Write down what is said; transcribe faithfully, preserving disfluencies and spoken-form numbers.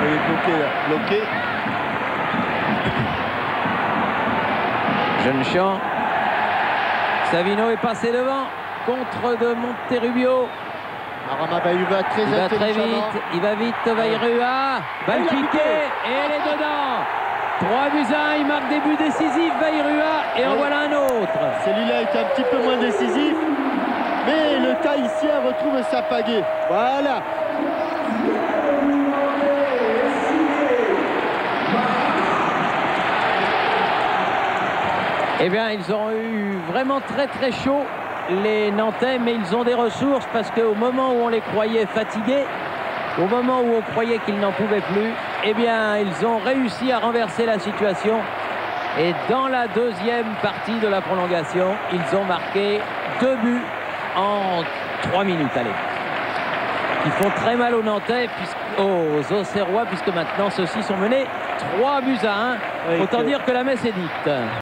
Il est bloqué là. Bloqué. Jeune Chian. Savino est passé devant. Contre de Monterrubio. Aramabayu va très Il va très intelligemment. vite. Il va vite. Vairua. Balle Il a piquée. piqué. Et elle est dedans. trois buts à un. Il marque des buts décisifs. Vairua. Et en Oui. voilà un autre. Celui-là est un petit peu moins décisif. Mais le Tahitien retrouve sa pagaie. Voilà. Eh bien, ils ont eu vraiment très très chaud, les Nantais, mais ils ont des ressources parce qu'au moment où on les croyait fatigués, au moment où on croyait qu'ils n'en pouvaient plus, eh bien, ils ont réussi à renverser la situation. Et dans la deuxième partie de la prolongation, ils ont marqué deux buts en trois minutes. Allez. Ils font très mal aux Nantais, puisque, aux Auxerrois, puisque maintenant ceux-ci sont menés trois buts à un. Oui, Autant que... dire que la messe est dite.